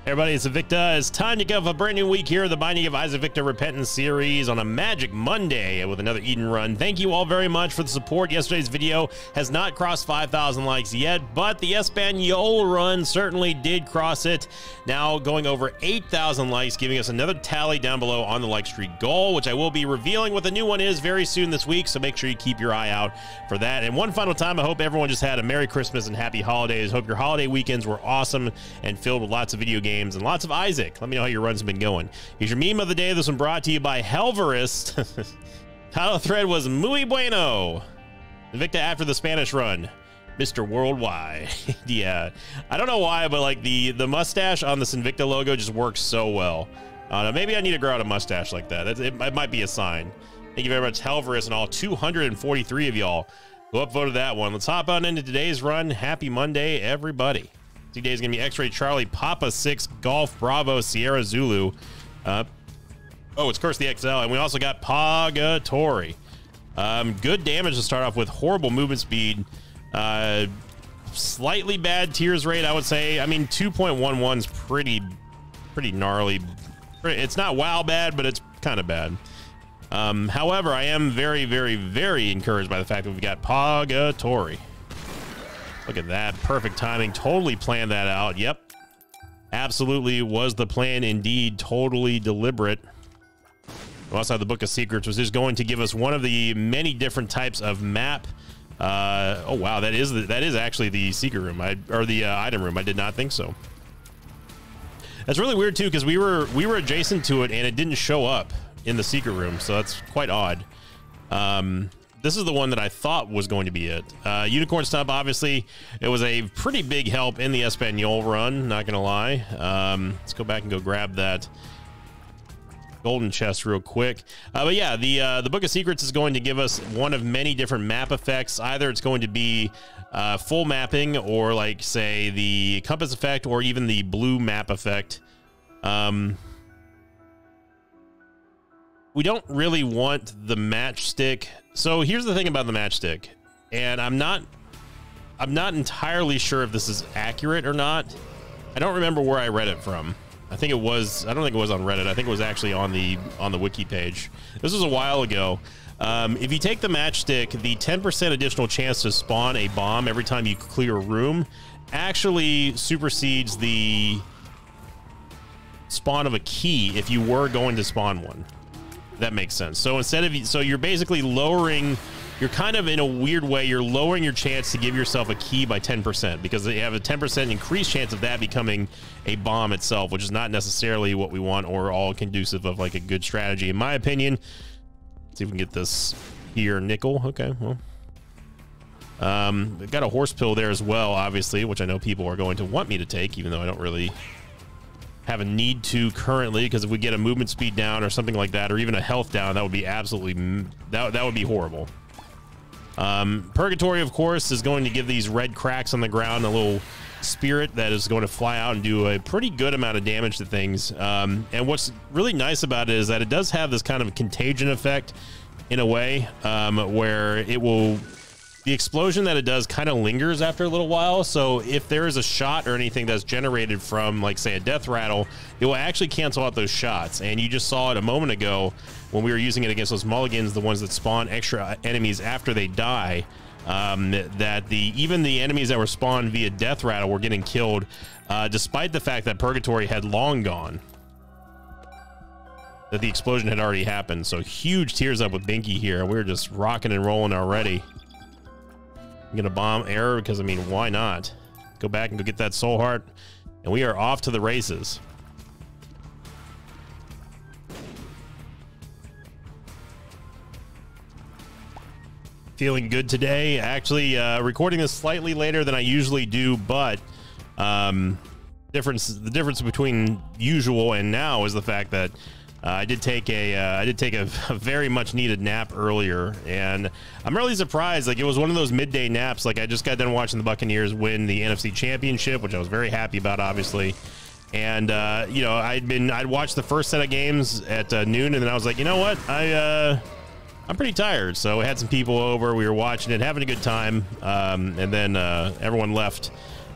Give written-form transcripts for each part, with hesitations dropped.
Everybody, it's Invicta. It's time to give a brand new week here, the Binding of Isaac Victor Repentance series on a Magic Monday with another Eden run. Thank you all very much for the support. Yesterday's video has not crossed 5,000 likes yet, but the Espanol run certainly did cross it. Now going over 8,000 likes, giving us another tally down below on the like streak goal, which I will be revealing what the new one is very soon this week, so make sure you keep your eye out for that. And one final time, I hope everyone just had a Merry Christmas and Happy Holidays. Hope your holiday weekends were awesome and filled with lots of video games and lots of Isaac. Let me know how your run's been going. Here's your meme of the day. This one brought to you by Helverist. Title thread was Muy Bueno. Invicta after the Spanish run. Mr. Worldwide. Yeah. I don't know why, but like the mustache on this Invicta logo just works so well. Maybe I need to grow out a mustache like that. It might be a sign. Thank you very much, Helverist, and all 243 of y'all who upvoted that one. Let's hop on into today's run. Happy Monday, everybody. Today is going to be X-Ray Charlie Papa 6 Golf Bravo Sierra Zulu. Oh, it's Curse the XL, and we also got Purgatory. Good damage to start off with. Horrible movement speed. Slightly bad tears rate, I would say. I mean, 2.11 is pretty gnarly. It's not wow bad, but it's kind of bad. However, I am very, very, very encouraged by the fact that we've got Purgatory. Look at that. Perfect timing. Totally planned that out. Yep. Absolutely was the plan indeed. Totally deliberate. We also have the Book of Secrets, which is going to give us one of the many different types of map. Oh, wow. That is actually the secret room. Or the item room. I did not think so. That's really weird, too, because we were adjacent to it, and it didn't show up in the secret room. So that's quite odd. This is the one that I thought was going to be it. Unicorn Stump, obviously, it was a pretty big help in the Espanol run, not going to lie. Let's go back and go grab that golden chest real quick. But yeah, the Book of Secrets is going to give us one of many different map effects. Either it's going to be full mapping or, like, say, the compass effect or even the blue map effect. We don't really want the matchstick. So here's the thing about the matchstick, and I'm not entirely sure if this is accurate or not. I don't remember where I read it from. I think it was, I don't think it was on Reddit. I think it was actually on the wiki page. This was a while ago. If you take the matchstick, the 10% additional chance to spawn a bomb every time you clear a room actually supersedes the spawn of a key if you were going to spawn one. That makes sense. So instead of, so you're basically lowering, you're kind of in a weird way, you're lowering your chance to give yourself a key by 10% because they have a 10% increased chance of that becoming a bomb itself, which is not necessarily what we want or all conducive of like a good strategy, in my opinion. Let's see if we can get this here. Nickel. Okay. Well, we've got a horse pill there as well, obviously, which I know people are going to want me to take, even though I don't really have a need to currently, because if we get a movement speed down or something like that, or even a health down, that would be absolutely, that would be horrible. Purgatory, of course, is going to give these red cracks on the ground a little spirit that is going to fly out and do a pretty good amount of damage to things. And what's really nice about it is that it does have this kind of contagion effect in a way, where it will, the explosion that it does kind of lingers after a little while. So if there is a shot or anything that's generated from, like, say, a death rattle, it will actually cancel out those shots. And you just saw it a moment ago when we were using it against those mulligans, the ones that spawn extra enemies after they die, that even the enemies that were spawned via death rattle were getting killed, despite the fact that Purgatory had long gone, that the explosion had already happened. So huge tears up with Binky here. We're just rocking and rolling already. I'm gonna bomb error because, I mean, why not? Go back and go get that soul heart, and we are off to the races. Feeling good today. Actually, recording this slightly later than I usually do, but the difference between usual and now is the fact that I did take a very much needed nap earlier, and I'm really surprised. Like, it was one of those midday naps. Like, I just got done watching the Buccaneers win the NFC Championship, which I was very happy about, obviously. And you know, I'd watched the first set of games at noon, and then I was like, you know what, I'm pretty tired. So I had some people over, we were watching it, having a good time, and then everyone left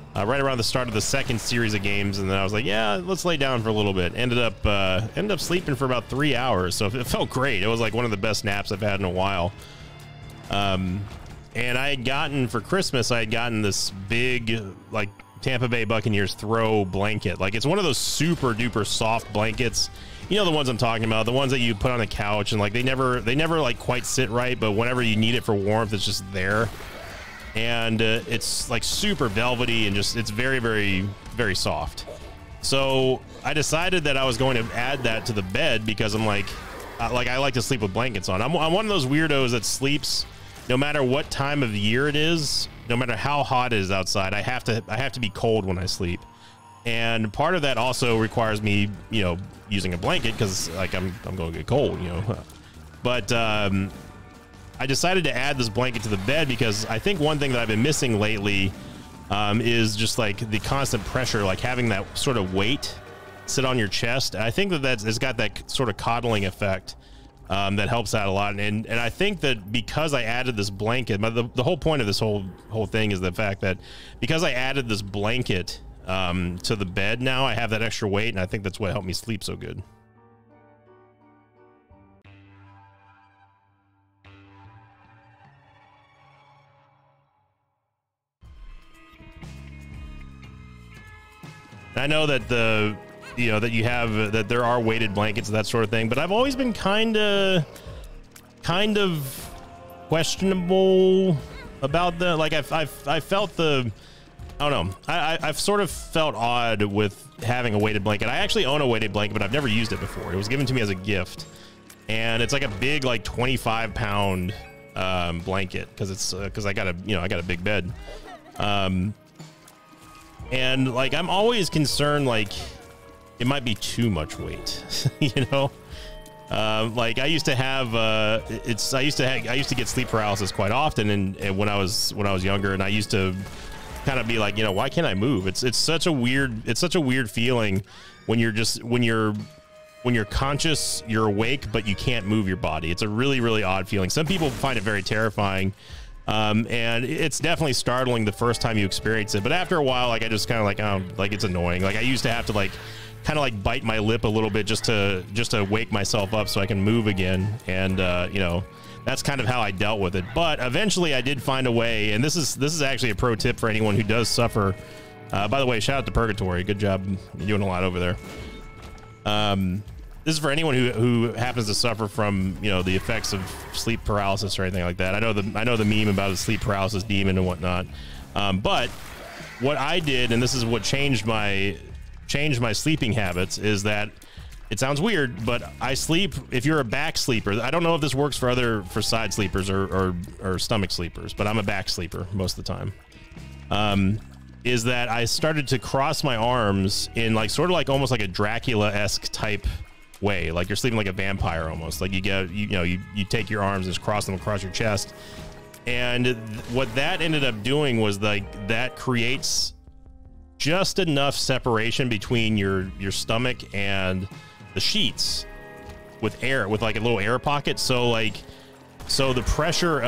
right around the start of the second series of games, and then I was like, yeah, let's lay down for a little bit. Ended up sleeping for about 3 hours, so it felt great. It was like one of the best naps I've had in a while. And I had gotten for Christmas, I had gotten this big like Tampa Bay Buccaneers throw blanket. Like, it's one of those super duper soft blankets. You know the ones I'm talking about, the ones that you put on the couch, and like they never like quite sit right, but whenever you need it for warmth, it's just there. And it's like super velvety and just, it's very, very, very soft. So I decided that I was going to add that to the bed because I'm like I like to sleep with blankets on. I'm one of those weirdos that sleeps no matter what time of year it is, no matter how hot it is outside. I have to be cold when I sleep. And part of that also requires me, you know, using a blanket because like I'm going to get cold, you know. But I decided to add this blanket to the bed because I think one thing that I've been missing lately is just like the constant pressure, like having that sort of weight sit on your chest. I think that it's got that sort of coddling effect that helps out a lot. And I think that because I added this blanket, the whole point of this whole thing is the fact that because I added this blanket to the bed, now I have that extra weight, and I think that's what helped me sleep so good. I know that that there are weighted blankets and that sort of thing, but I've always been kind of questionable about the, like I felt the, I don't know, I've sort of felt odd with having a weighted blanket. I actually own a weighted blanket, but I've never used it before. It was given to me as a gift, and it's like a big, like 25-pound blanket because I got a big bed. And like I'm always concerned like it might be too much weight, you know. Like I used to have I used to get sleep paralysis quite often, and when I was younger, and I used to kind of be like, you know, why can't I move? It's such a weird feeling when you're conscious, you're awake, but you can't move your body. It's a really, really odd feeling. Some people find it very terrifying. And it's definitely startling the first time you experience it, but after a while, like I just kind of like, oh, like it's annoying. Like I used to have to like kind of like bite my lip a little bit just to wake myself up so I can move again. And you know, that's kind of how I dealt with it. But eventually I did find a way, and this is actually a pro tip for anyone who does suffer. By the way, shout out to Purgatory. Good job. You're doing a lot over there. This is for anyone who happens to suffer from, you know, the effects of sleep paralysis or anything like that. I know the meme about the sleep paralysis demon and whatnot. But what I did, and this is what changed my sleeping habits, is that it sounds weird, but I sleep, if you're a back sleeper, I don't know if this works for side sleepers or stomach sleepers, but I'm a back sleeper most of the time. Is that I started to cross my arms in like sort of like almost like a Dracula-esque type way, like you're sleeping like a vampire almost. Like you take your arms and just cross them across your chest, and what that ended up doing was like that creates just enough separation between your stomach and the sheets with air, with like a little air pocket. So the pressure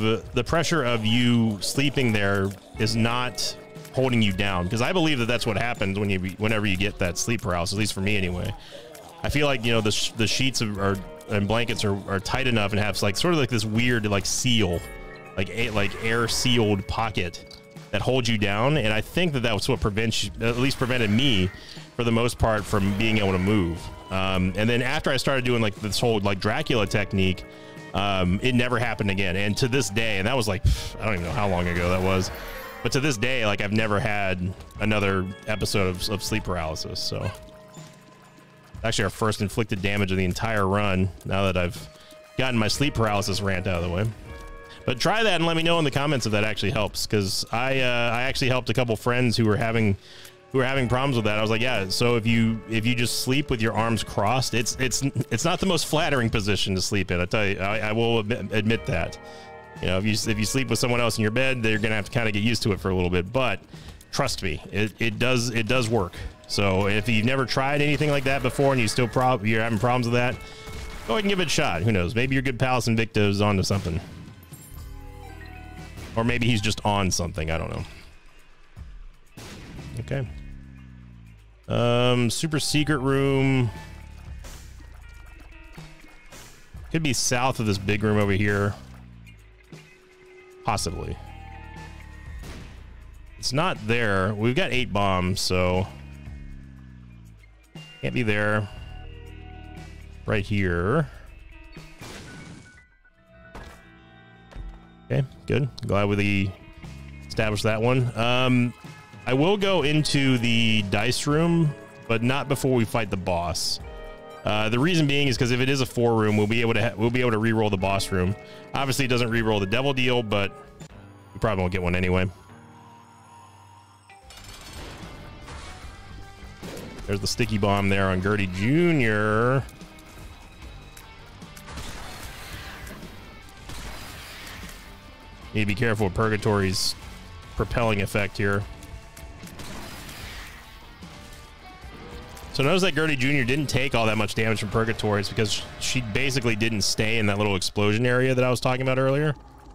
of you sleeping there is not holding you down, because I believe that that's what happens whenever you get that sleep paralysis, at least for me anyway. I feel like, you know, the sheets and blankets are tight enough and have like sort of like this weird like seal, like air sealed pocket that holds you down. And I think that was what at least prevented me for the most part from being able to move. And then after I started doing like this whole like Dracula technique, it never happened again. And to this day, and that was like, I don't even know how long ago that was, but to this day, like I've never had another episode of sleep paralysis. So actually our first inflicted damage of the entire run, now that I've gotten my sleep paralysis rant out of the way. But try that and let me know in the comments if that actually helps, because I actually helped a couple friends who were having problems with that. I was like, yeah, so if you just sleep with your arms crossed, it's not the most flattering position to sleep in. I tell you, I will admit that. You know, if you sleep with someone else in your bed, they're gonna have to kind of get used to it for a little bit. But trust me, it does work. So if you've never tried anything like that before and you're having problems with that, go ahead and give it a shot. Who knows? Maybe your good pal Invicta is onto something, or maybe he's just on something. I don't know. Okay. Super secret room. Could be south of this big room over here. Possibly. It's not there. We've got 8 bombs, so can't be there. Right here. Okay, good. Glad we established that one. I will go into the dice room, but not before we fight the boss. The reason being is because if it is a 4 room, we'll be able to re-roll the boss room. Obviously, it doesn't re-roll the devil deal, but we probably won't get one anyway. There's the sticky bomb there on Gertie Jr. Need to be careful with Purgatory's propelling effect here. So notice that Gertie Jr. didn't take all that much damage from Purgatory. It's because she basically didn't stay in that little explosion area that I was talking about earlier.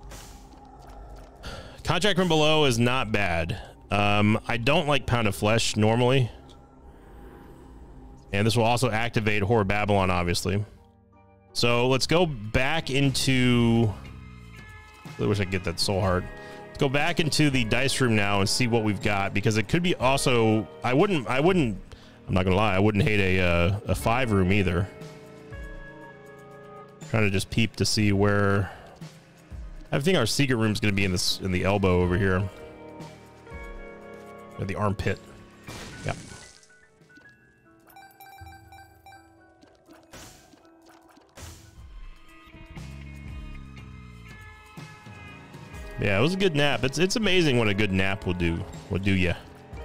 Contract from Below is not bad. I don't like Pound of Flesh normally. And this will also activate Whore of Babylon, obviously. So let's go back into... I wish I could get that soul heart. Let's go back into the dice room now and see what we've got, because it could be also... I'm not gonna lie, I wouldn't hate a 5 room either. Trying to just peep to see where... I think our secret room is gonna be in the elbow over here. Or the armpit. Yep. Yeah, it was a good nap. It's amazing what a good nap will do ya.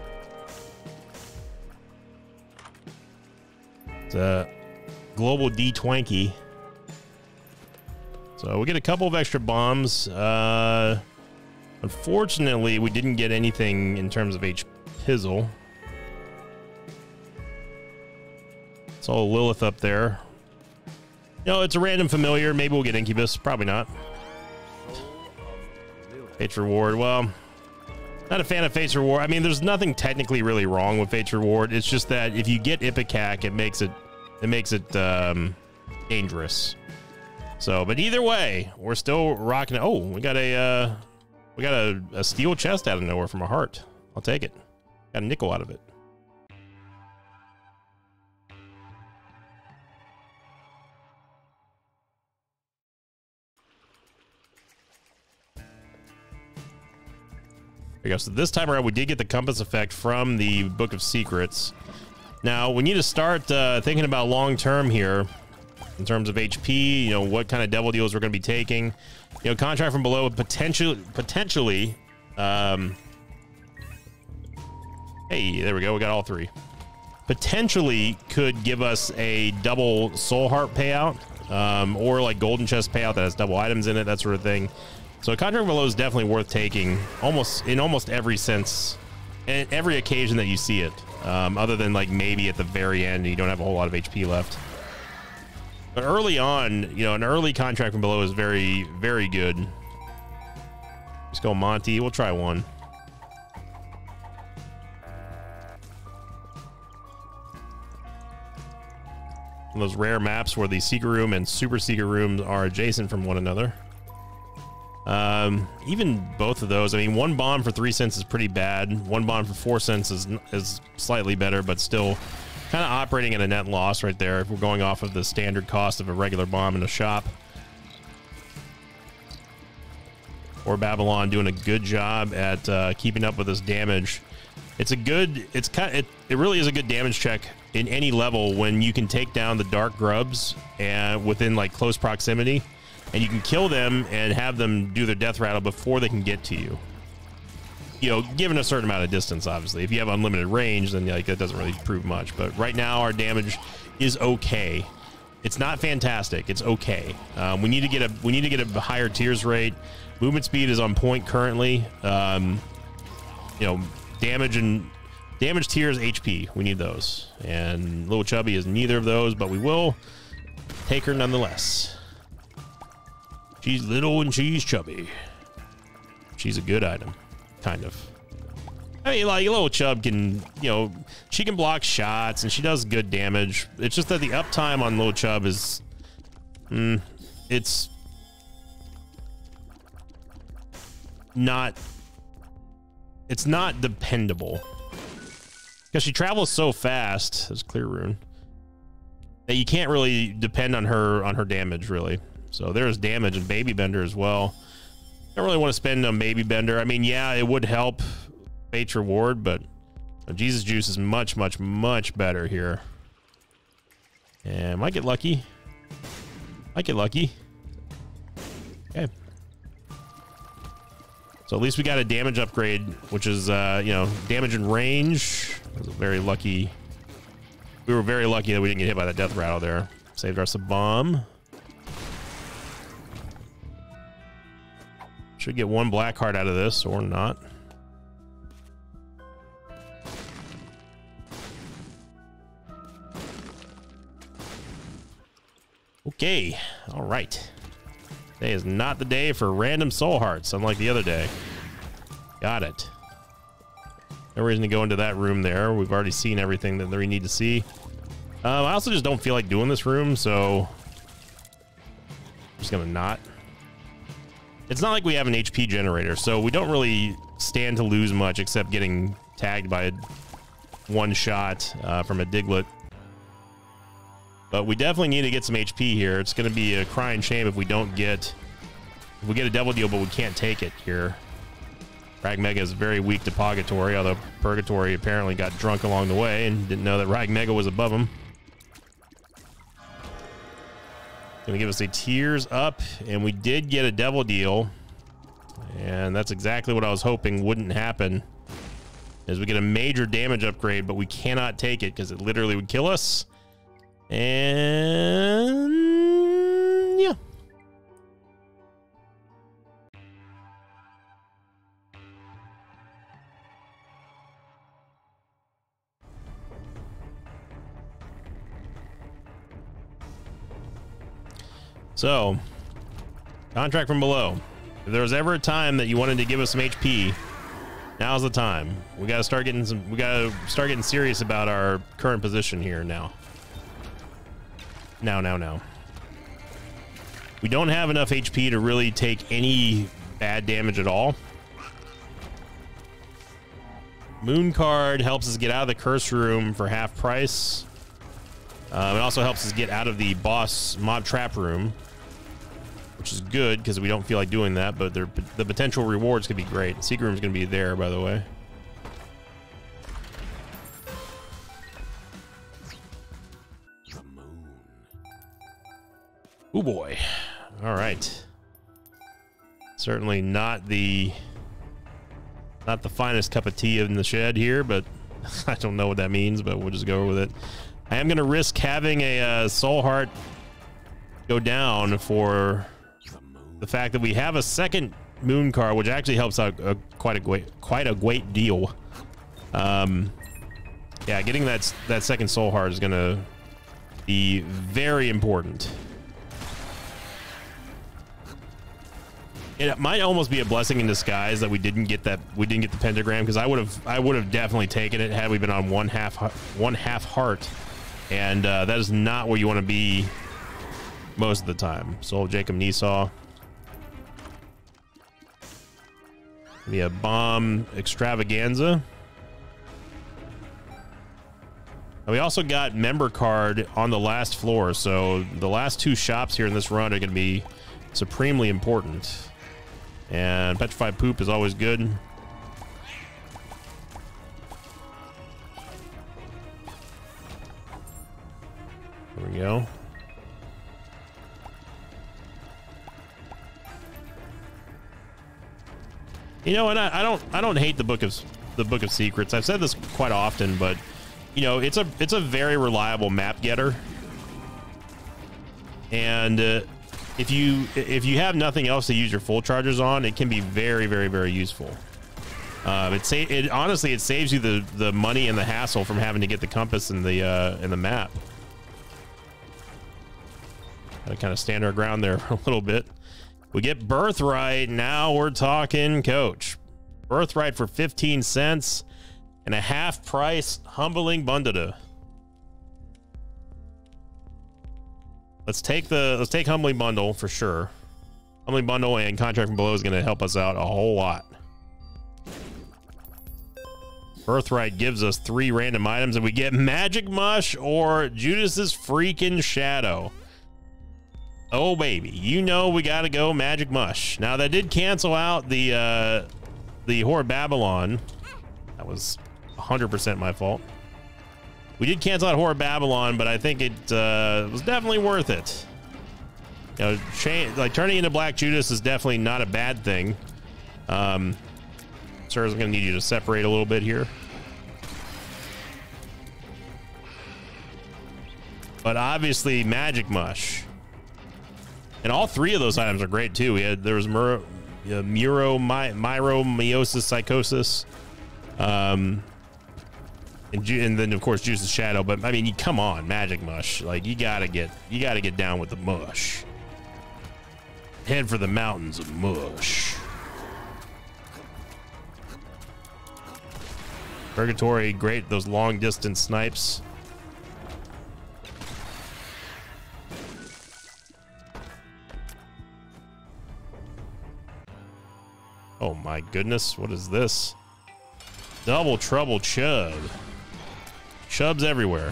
It's a global D20. So we get a couple of extra bombs. Unfortunately, we didn't get anything in terms of H-Pizzle. It's all Lilith up there. No, it's a random familiar. Maybe we'll get Incubus. Probably not. Fate's Reward. Well, not a fan of Fate's Reward. I mean, there's nothing technically really wrong with Fate's Reward. It's just that if you get Ipecac, it makes it dangerous. So, but either way, we're still rocking. Oh, we got a steel chest out of nowhere from a heart. I'll take it. Got a nickel out of it. There we go. So this time around, we did get the compass effect from the Book of Secrets. Now, we need to start thinking about long-term here in terms of HP, you know, what kind of devil deals we're going to be taking. You know, Contract from Below potentially hey, there we go. We got all 3. Potentially could give us a double soul heart payout, or like golden chest payout that has double items in it, that sort of thing. So Contract from Below is definitely worth taking in almost every sense and every occasion that you see it. Other than like maybe at the very end you don't have a whole lot of HP left. But early on, you know, an early Contract from Below is very, very good. Let's go Monty. We'll try one. One of those rare maps where the secret room and super secret rooms are adjacent from one another. Even both of those, I mean, 1 bomb for 3 cents is pretty bad. 1 bomb for 4 cents is slightly better, but still kind of operating at a net loss right there if we're going off of the standard cost of a regular bomb in a shop. Or Babylon doing a good job at keeping up with this damage. It really is a good damage check in any level when you can take down the dark grubs and within like close proximity. And you can kill them and have them do their death rattle before they can get to you. You know, given a certain amount of distance, obviously. If you have unlimited range, then like that doesn't really prove much. But right now, our damage is okay. It's not fantastic. It's okay. We need to get a higher tears rate. Movement speed is on point currently. You know, damage tears, HP. We need those. And Little Chubby is neither of those, but we will take her nonetheless. She's little and she's chubby. She's a good item, kind of. I mean, like, Little Chub can, you know, she can block shots and she does good damage. It's just that the uptime on Little Chub is, it's not dependable because she travels so fast. There's Clear Rune that you can't really depend on her damage really. So there's damage and Baby Bender as well. Don't really want to spend on Baby Bender. I mean, yeah, it would help Fate's Reward, but Jesus Juice is much better here. And might get lucky. Might get lucky. Okay. So at least we got a damage upgrade, which is, you know, damage and range. That was very lucky. We were very lucky that we didn't get hit by that death rattle there. Saved us a bomb. Should get one black card out of this, or not. Okay, all right. Today is not the day for random soul hearts, unlike the other day. Got it. No reason to go into that room there. We've already seen everything that we need to see. I also just don't feel like doing this room, so I'm just gonna not. It's not like we have an HP generator, so we don't really stand to lose much except getting tagged by one shot from a Diglett. But we definitely need to get some HP here. It's going to be a crying shame if we don't get... If we get a double deal, but we can't take it here. Rag Mega is very weak to Purgatory, although Purgatory apparently got drunk along the way and didn't know that Rag Mega was above him. Going to give us a Tears Up, and we did get a double deal. And that's exactly what I was hoping wouldn't happen. Is we get a major damage upgrade, but we cannot take it because it literally would kill us. And yeah. So, contract from below. If there was ever a time that you wanted to give us some HP, now's the time. We gotta start getting serious about our current position here now. Now. We don't have enough HP to really take any bad damage at all. Moon card helps us get out of the curse room for half price. It also helps us get out of the boss mob trap room, which is good because we don't feel like doing that, but the potential rewards could be great. Secret room's gonna be there, by the way. Oh boy. All right. Certainly not the finest cup of tea in the shed here, but I don't know what that means, but we'll just go with it. I am going to risk having a soul heart go down for the fact that we have a second moon card, which actually helps out quite a great deal. Yeah, getting that second soul heart is going to be very important. It might almost be a blessing in disguise that we didn't get the pentagram, because I would have definitely taken it had we been on one half heart, and that is not where you want to be most of the time. Soul of Jacob Nesau. Maybe a bomb extravaganza. And we also got member card on the last floor, so the last two shops here in this run are going to be supremely important. And Petrified Poop is always good. There we go. You know, and I don't hate the Book of Secrets. I've said this quite often, but you know, it's a very reliable map getter. And if you have nothing else to use your full chargers on, it can be very, very, very useful. Honestly, it saves you the money and the hassle from having to get the compass in the map. Gotta kind of stand our ground there for a little bit. We get Birthright. Now we're talking, coach. Birthright for 15 cents. and a half price Humbling Bundada. Let's take Humbling Bundle for sure. Humbling Bundle and Contract from Below is going to help us out a whole lot. Birthright gives us 3 random items, and we get Magic Mush or Judas's freaking Shadow. Oh baby, you know we got to go Magic Mush. Now that did cancel out the Whore of Babylon. That was 100% my fault. We did cancel out Whore of Babylon, but I think it was definitely worth it. You know, like turning into Black Judas is definitely not a bad thing. Sir, I'm going to need you to separate a little bit here. But obviously, Magic Mush. And all 3 of those items are great too. There was Myromeiosis Psychosis. And then of course Juice's Shadow, but I mean, come on, Magic Mush. Like you gotta get down with the mush. Head for the mountains of mush. Purgatory, great, those long distance snipes. Oh my goodness, what is this? Double Trouble Chub. Chubs everywhere.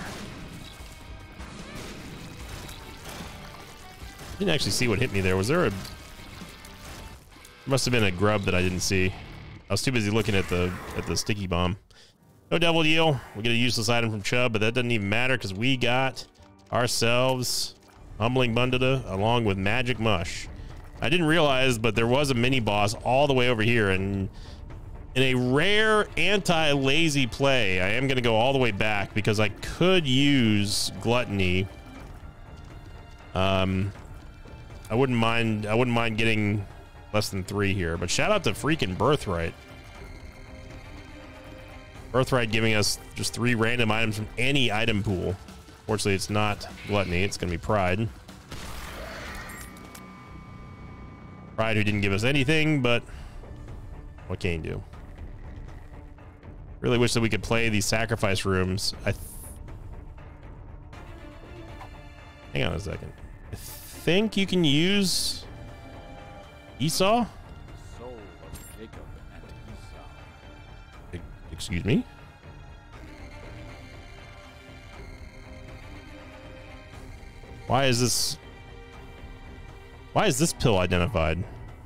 Didn't actually see what hit me there. Was there a... Must have been a grub that I didn't see. I was too busy looking at the sticky bomb. No double deal. We get a useless item from Chubb, but that doesn't even matter because we got ourselves Humbling Bundada along with Magic Mush. I didn't realize, but there was a mini boss all the way over here, and in a rare anti-lazy play, I am going to go all the way back because I could use Gluttony. I wouldn't mind getting less than 3 here, but shout out to freaking Birthright. Birthright giving us just 3 random items from any item pool. Fortunately, it's not Gluttony. It's going to be Pride. Pride, who didn't give us anything, but what can you do? Really wish that we could play these sacrifice rooms. Hang on a second. I think you can use Esau? Soul of Jacob and Esau. Excuse me? Why is this pill identified?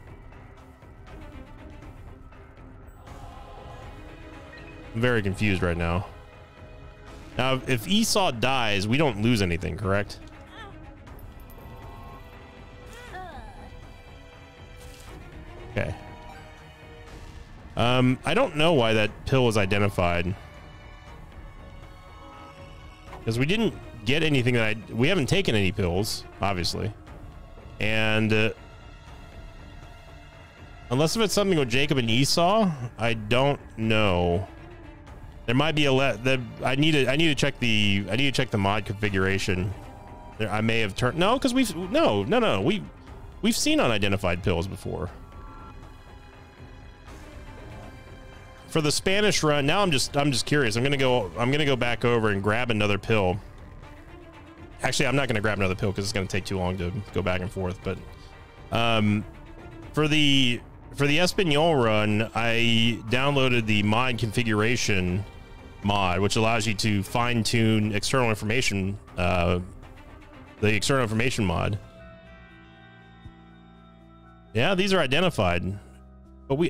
I'm very confused right now. Now, if Esau dies, we don't lose anything, correct? Okay. I don't know why that pill was identified. Because we didn't get anything that we haven't taken any pills, obviously. And unless if it's something with Jacob and Esau, I don't know. There might be I need to check the mod configuration. I may have turned because we've seen unidentified pills before. For the Spanish run, now I'm just curious. I'm gonna go back over and grab another pill. Actually, I'm not gonna grab another pill because it's gonna take too long to go back and forth. But for the Espanol run, I downloaded the mod configuration mod, which allows you to fine-tune external information, the external information mod. Yeah, these are identified, but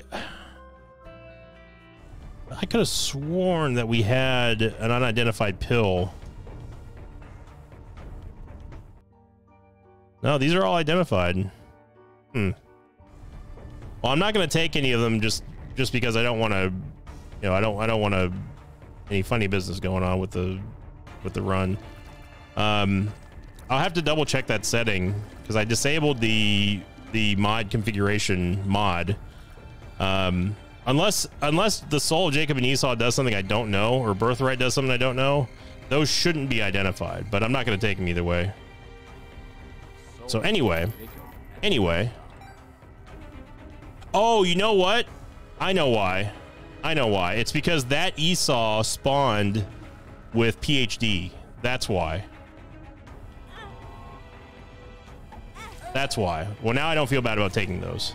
I could have sworn that we had an unidentified pill. No, these are all identified. Well, I'm not going to take any of them just because I don't want to, I don't want to any funny business going on with the run. I'll have to double check that setting because I disabled the mod configuration mod. Unless the Soul of Jacob and Esau does something I don't know, or Birthright does something I don't know, those shouldn't be identified, but I'm not going to take them either way. So anyway. Oh, you know what? I know why. I know why. It's because that Esau spawned with PhD. That's why. That's why. Well, now I don't feel bad about taking those.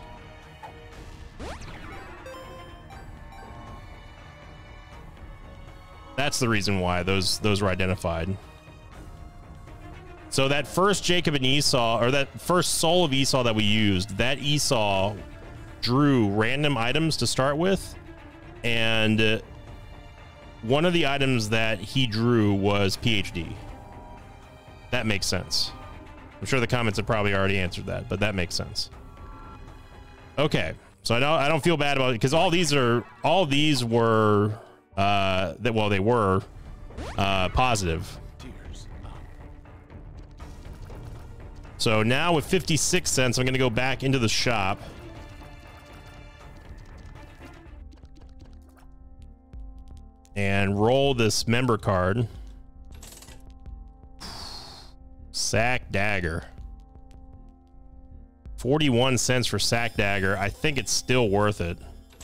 That's the reason why those were identified. So that first Jacob and Esau, or that first Soul of Esau that we used, that Esau drew random items to start with, and one of the items that he drew was PhD. That makes sense. I'm sure the comments have probably already answered that, but that makes sense. Okay, so I don't feel bad about it because all these were they were positive. So now with 56 cents, I'm going to go back into the shop. And roll this member card. Sack Dagger. 41 cents for Sack Dagger. I think it's still worth it.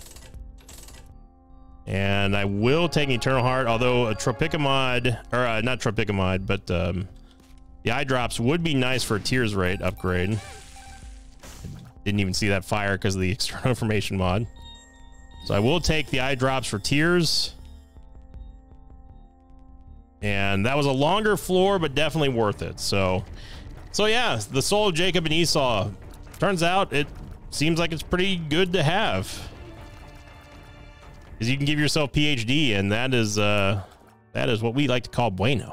And I will take Eternal Heart, although a Tropicamod, or not Tropicamod, but the eye drops would be nice for a Tears rate upgrade. Didn't even see that fire because of the external information mod. So I will take the eye drops for Tears. And that was a longer floor, but definitely worth it. So yeah, the Soul of Jacob and Esau. Turns out it seems like it's pretty good to have. Because you can give yourself PhD, and that is what we like to call bueno.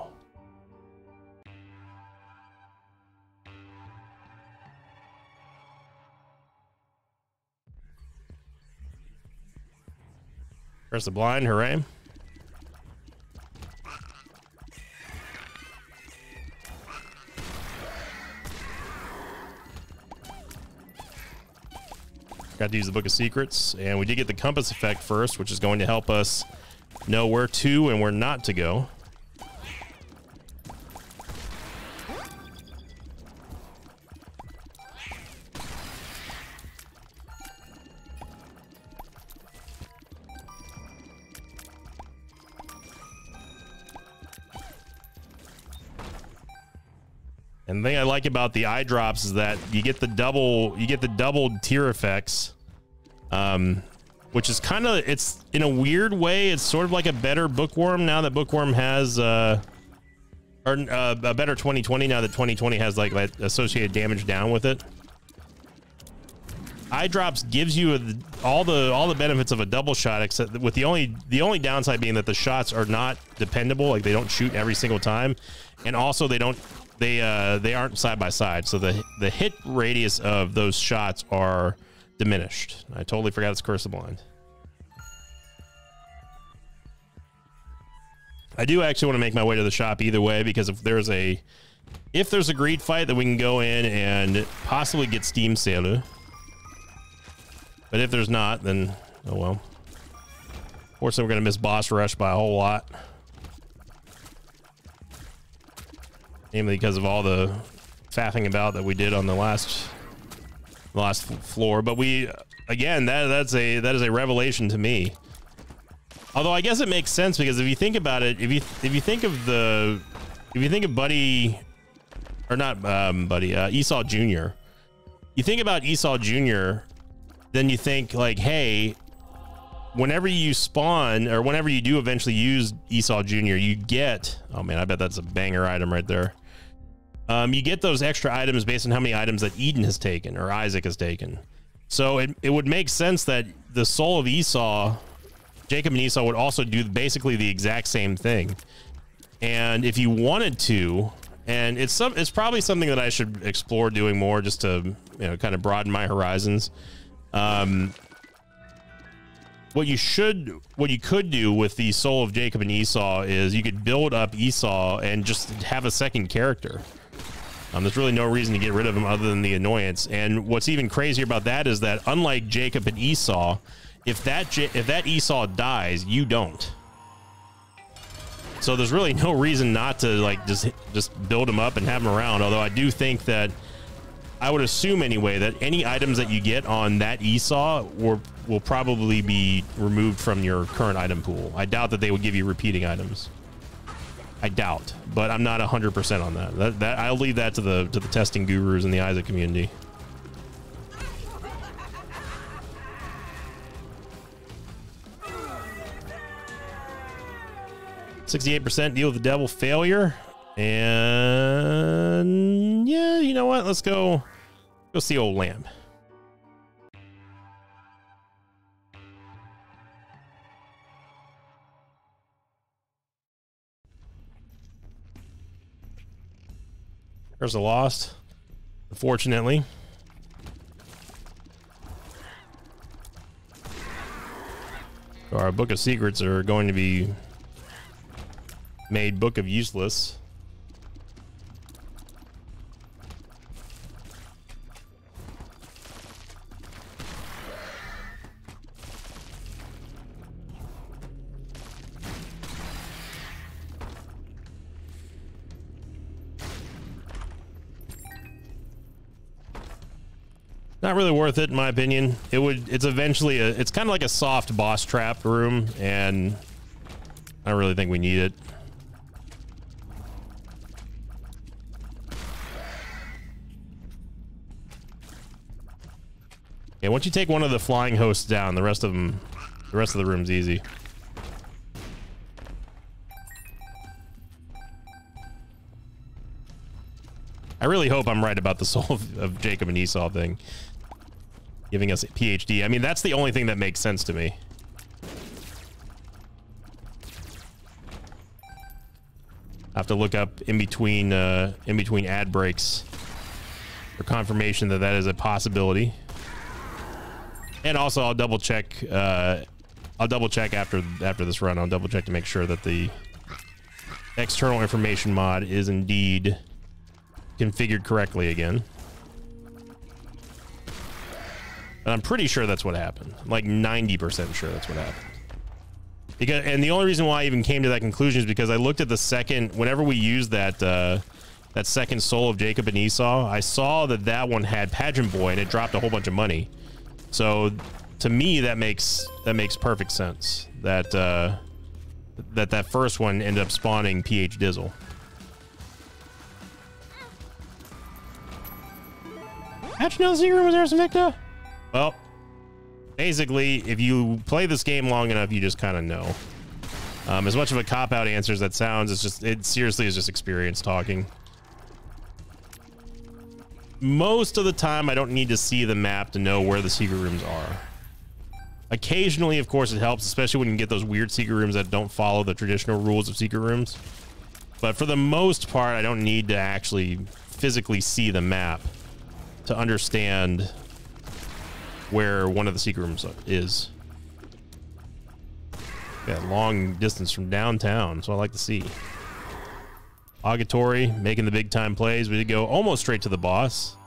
Press the blind, hooray. Got to use the Book of Secrets, and we did get the compass effect first, which is going to help us know where to and where not to go. And the thing I like about the eye drops is that you get the doubled tier effects, which is kind of, it's in a weird way, it's sort of like a better Bookworm now that Bookworm has, or a better 2020 now that 2020 has like associated damage down with it. Eye drops gives you all the benefits of a double shot, except with the only downside being that the shots are not dependable, like they don't shoot every single time, and also they aren't side by side, so the hit radius of those shots are diminished. I totally forgot it's Curse of the Blind. I do actually want to make my way to the shop either way, because if there's a greed fight, then we can go in and possibly get Steam Sailor. But if there's not, then oh well. Fortunately, we're gonna miss boss rush by a whole lot. Mainly because of all the faffing about that we did on the last floor. But we, again, that is a revelation to me. Although I guess it makes sense, because if you think about it, if you think of Buddy, or not Buddy, Esau Jr. You think about Esau Jr., then you think like, hey, whenever you spawn, or whenever you do eventually use Esau Jr., you get, oh man, I bet that's a banger item right there. You get those extra items based on how many items that Eden has taken or Isaac has taken. So it would make sense that the Soul of Esau, Jacob and Esau, would also do basically the exact same thing. And if you wanted to, and it's probably something that I should explore doing more, just to, you know, kind of broaden my horizons. What you could do with the Soul of Jacob and Esau is you could build up Esau and just have a second character. There's really no reason to get rid of him other than the annoyance. And what's even crazier about that is that, unlike Jacob and Esau, if that Esau dies, you don't. So there's really no reason not to like just build him up and have him around. Although I do think that I would assume anyway that any items that you get on that Esau will probably be removed from your current item pool. I doubt that they would give you repeating items. I doubt, but I'm not 100% on that. That I'll leave that to the testing gurus in the Isaac community. %68% deal with the devil failure. And yeah, you know what? Let's go see old Lamb. There's a lost, unfortunately. So our Book of Secrets are going to be made Book of Useless. Not really worth it in my opinion. It's eventually it's kind of like a soft boss trap room, and I don't really think we need it. Yeah, once you take one of the flying hosts down, the rest of the room's easy. I really hope I'm right about the soul of Jacob and Esau thing. Giving us a PhD. I mean, that's the only thing that makes sense to me. I have to look up in between ad breaks for confirmation that that is a possibility. And also, I'll double check. I'll double check after this run. I'll double check to make sure that the external information mod is indeed configured correctly again. And I'm pretty sure that's what happened. I'm like 90% sure that's what happened. And the only reason why I even came to that conclusion is because I looked at the second, whenever we used that that second soul of Jacob and Esau, I saw that one had Pageant Boy and it dropped a whole bunch of money. So to me, that makes perfect sense. That that first one ended up spawning PH Dizzle. How'd you know the secret room was there, Invicta? Well, basically, if you play this game long enough, you just kind of know. As much of a cop-out answer as that sounds, it seriously is just experience talking. Most of the time, I don't need to see the map to know where the secret rooms are. Occasionally, of course, it helps, especially when you get those weird secret rooms that don't follow the traditional rules of secret rooms. But for the most part, I don't need to actually physically see the map to understand where one of the secret rooms is. Yeah, long distance from downtown, so I like to see. Purgatory making the big time plays. We did go almost straight to the boss.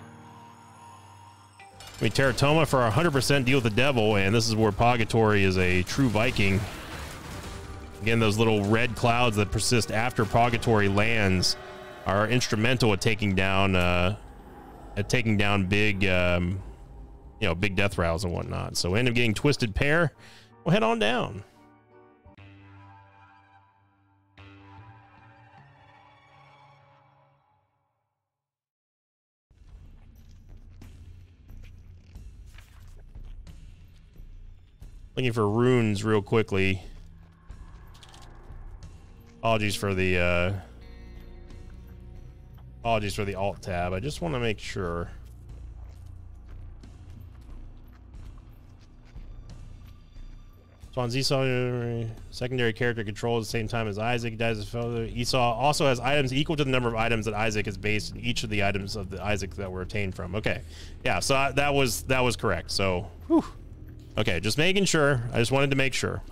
We Teratoma for our 100% deal with the devil, and this is where Purgatory is a true Viking. Again, those little red clouds that persist after Purgatory lands are instrumental at taking down big you know, big death rattles and whatnot. So we end up getting Twisted Pair. We'll head on down. Looking for runes real quickly. Apologies for the alt tab. I just want to make sure. Spawns Esau, secondary character control at the same time as Isaac. Dies as fellow. Esau also has items equal to the number of items that Isaac is based in each of the items of the Isaac that were obtained from. Okay, yeah, so that was correct. So, whew. Okay, just making sure. I just wanted to make sure.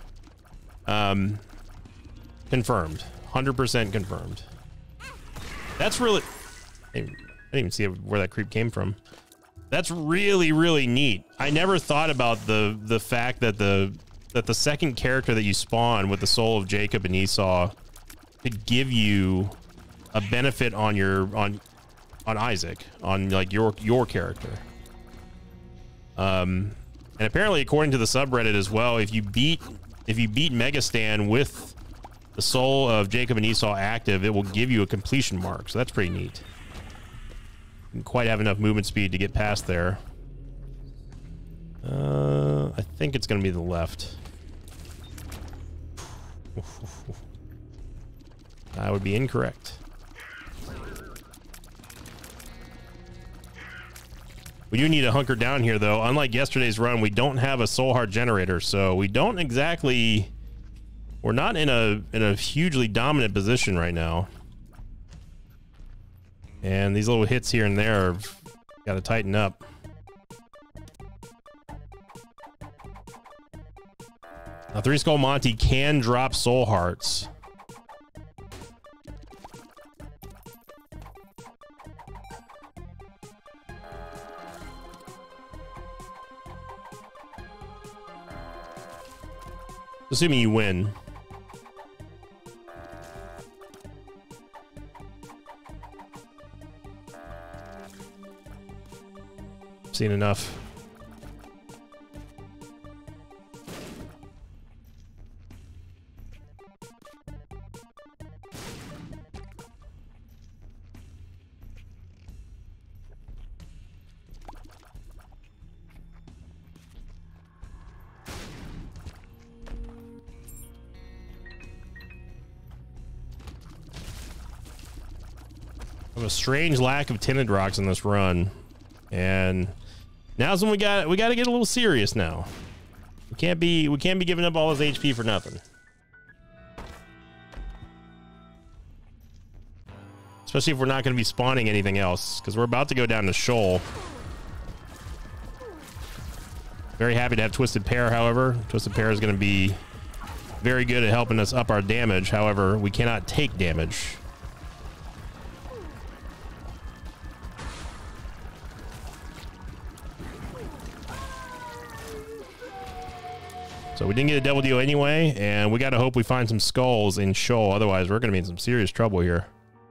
Confirmed, 100% confirmed. That's really. I didn't even see where that creep came from. That's really, really neat. I never thought about the fact that the second character that you spawn with the soul of Jacob and Esau could give you a benefit on on Isaac, on like your character. And apparently, according to the subreddit as well, if you beat Megastan with the soul of Jacob and Esau active, it will give you a completion mark. So that's pretty neat. You didn't quite have enough movement speed to get past there. I think it's going to be the left. I would be incorrect. We do need to hunker down here, though. Unlike yesterday's run, we don't have a soul heart generator, so we don't exactly... We're not in a hugely dominant position right now. And these little hits here and there have got to tighten up. Now, Three Skull Monty can drop soul hearts. Assuming you win. Seen enough. A strange lack of tinted rocks in this run, and now's when we got to get a little serious now. We can't be giving up all his HP for nothing, especially if we're not going to be spawning anything else, because we're about to go down to Shoal. Very happy to have Twisted Pair. However, Twisted Pair is going to be very good at helping us up our damage. However, we cannot take damage. So we didn't get a double deal anyway, and we got to hope we find some skulls in Shoal. Otherwise, we're going to be in some serious trouble here.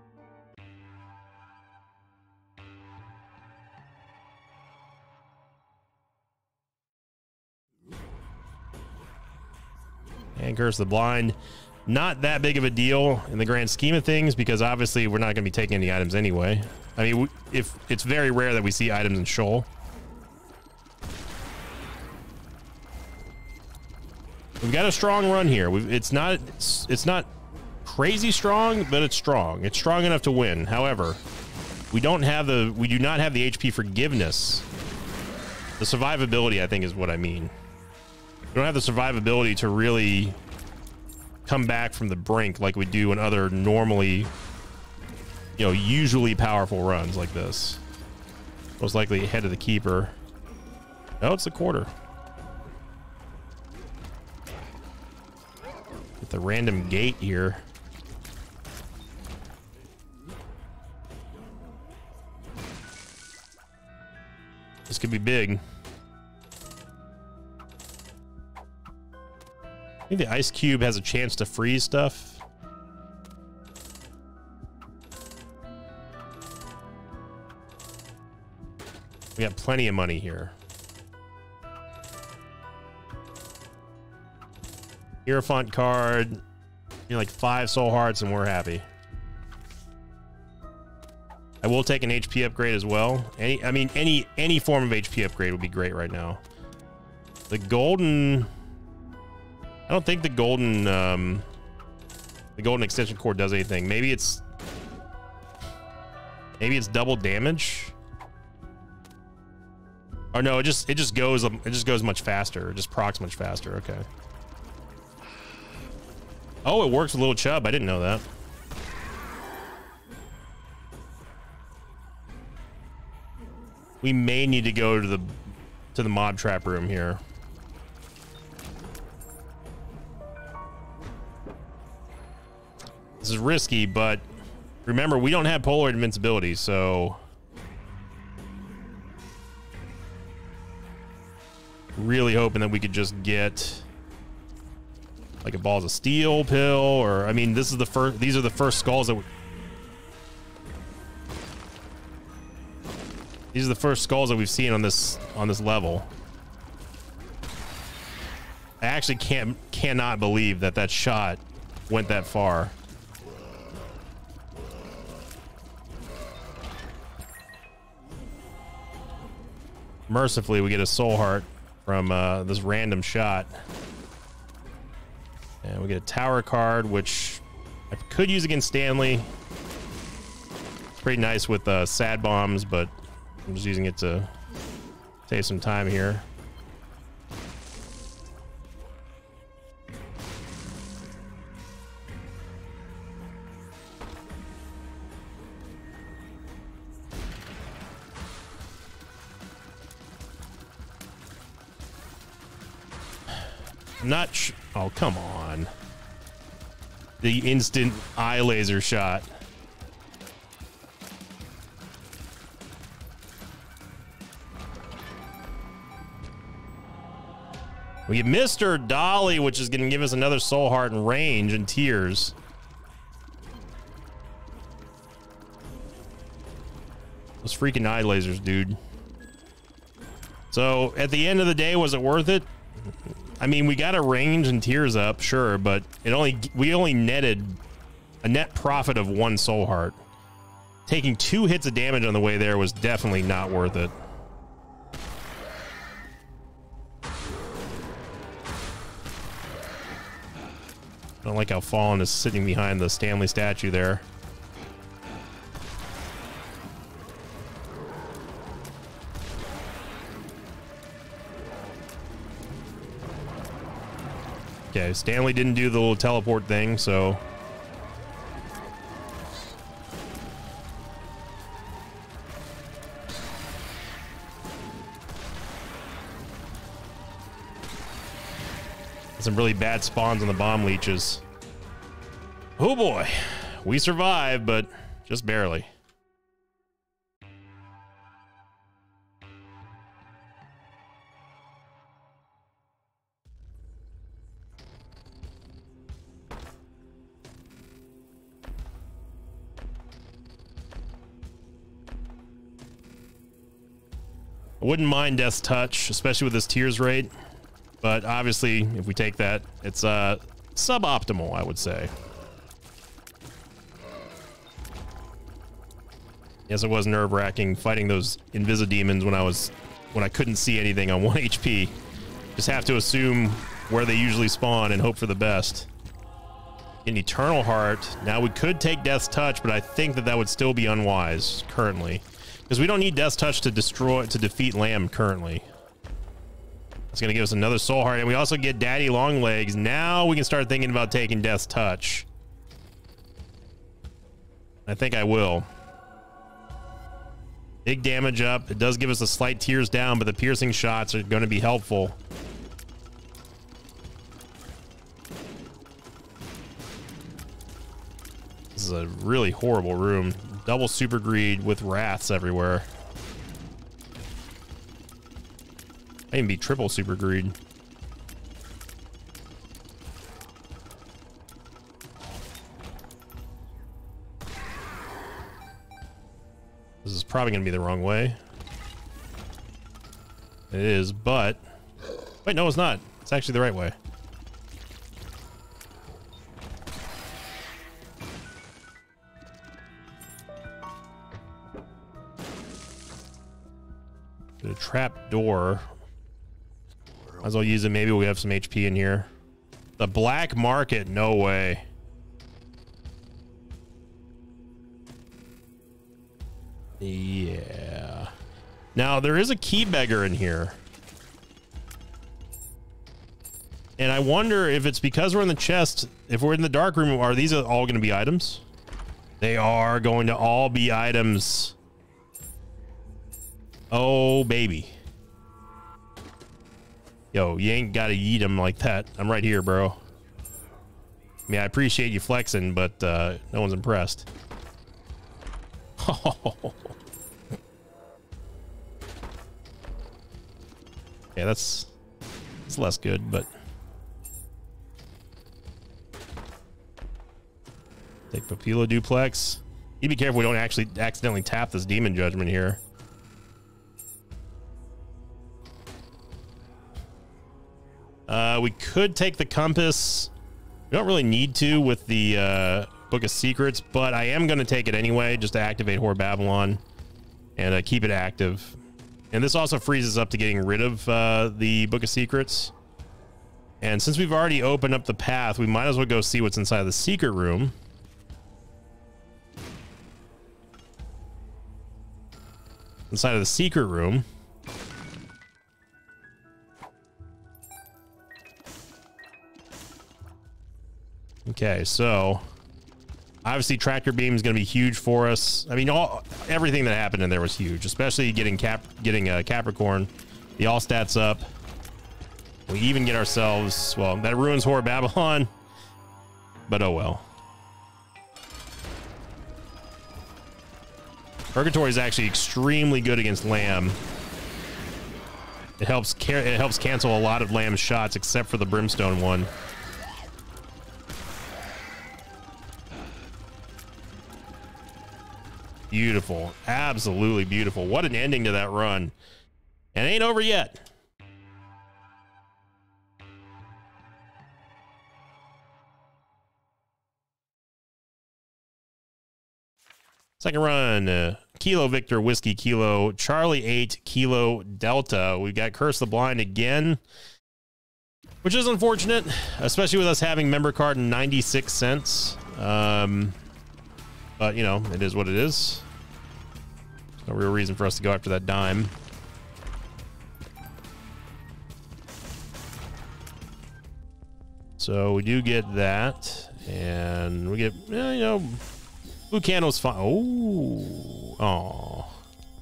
And Curse the Blind. Not that big of a deal in the grand scheme of things, because obviously we're not going to be taking any items anyway. I mean, if it's very rare that we see items in Shoal. We've got a strong run here. It's not crazy strong, but it's strong. It's strong enough to win. However, we do not have the HP forgiveness. The survivability, I think, is what I mean. We don't have the survivability to really come back from the brink like we do in other normally, usually powerful runs like this. Most likely ahead of the keeper. Oh, it's the quarter. The random gate here. This could be big. I think the ice cube has a chance to freeze stuff. We got plenty of money here. Hierophant card, like 5 soul hearts, and we're happy. I will take an HP upgrade as well. Any form of HP upgrade would be great right now. The golden, I don't think the golden extension cord does anything. Maybe it's double damage. Or no, it just goes much faster. It just procs much faster. Okay. Oh, it works with Little Chub. I didn't know that. We may need to go to the mob trap room here. This is risky, but remember, we don't have Polaroid invincibility, so really hoping that we could just get like a Balls of Steel pill, or I mean, these are the first skulls that These are the first skulls that we've seen on this level. I actually cannot believe that that shot went that far. Mercifully, we get a soul heart from this random shot. And we get a tower card, which I could use against Stanley. It's pretty nice with sad bombs, but I'm just using it to save some time here. Oh, come on. The instant eye laser shot. We get Mr. Dolly, which is going to give us another soul heart and range and tears. Those freaking eye lasers, dude. So at the end of the day, was it worth it? I mean, we got a range and tears up, sure, but we only netted a net profit of 1 soul heart. Taking 2 hits of damage on the way there was definitely not worth it. I don't like how Fallen is sitting behind the Stanley statue there. Okay, Stanley didn't do the little teleport thing, so... Some really bad spawns on the bomb leeches. Oh boy, we survived, but just barely. I wouldn't mind Death's Touch, especially with this tears rate, but obviously if we take that, it's suboptimal, I would say. Yes, it was nerve-wracking fighting those Invisidemons when I couldn't see anything on 1 HP. Just have to assume where they usually spawn and hope for the best. An Eternal Heart. Now we could take Death's Touch, but I think that would still be unwise currently. Because we don't need Death's Touch to defeat Lamb currently. It's going to give us another soul heart, and we also get Daddy Longlegs. Now we can start thinking about taking Death's Touch. I think I will. Big damage up. It does give us a slight tears down, but the piercing shots are going to be helpful. This is a really horrible room. Double super greed with wraths everywhere. I even be triple super greed. This is probably going to be the wrong way. It is, but... Wait, no, it's not. It's actually the right way. Get a trap door. Might as well use it. Maybe we have some HP in here. The black market, no way. Yeah. Now there is a key beggar in here. And I wonder if it's because we're in the chest, if we're in the dark room, are these all going to be items? They are going to all be items. Oh, baby. Yo, you ain't got to eat them like that. I'm right here, bro. I mean, I appreciate you flexing, but no one's impressed. Yeah, it's less good, but... Take Papilla Duplex. You be careful we don't actually accidentally tap this Demon Judgment here. We could take the compass. We don't really need to with the Book of Secrets, but I am going to take it anyway, just to activate Whore Babylon and keep it active. And this also frees us up to getting rid of the Book of Secrets. And since we've already opened up the path, we might as well go see what's inside the secret room. Inside of the secret room. Okay, so obviously tractor beam is going to be huge for us. I mean, everything that happened in there was huge, especially getting Capricorn. The all stats up. We even get ourselves, well, that ruins Whore Babylon, but oh well. Purgatory is actually extremely good against Lamb. It helps cancel a lot of Lamb's shots, except for the Brimstone one. Beautiful. Absolutely beautiful. What an ending to that run. And it ain't over yet. Second run. Kilo Victor Whiskey Kilo Charlie 8 Kilo Delta. We've got Curse the Blind again, which is unfortunate, especially with us having member card in 96 cents. But, you know, it is what it is. There's no real reason for us to go after that dime. So we do get that. And we get, you know, Blue Candle's fine. Oh.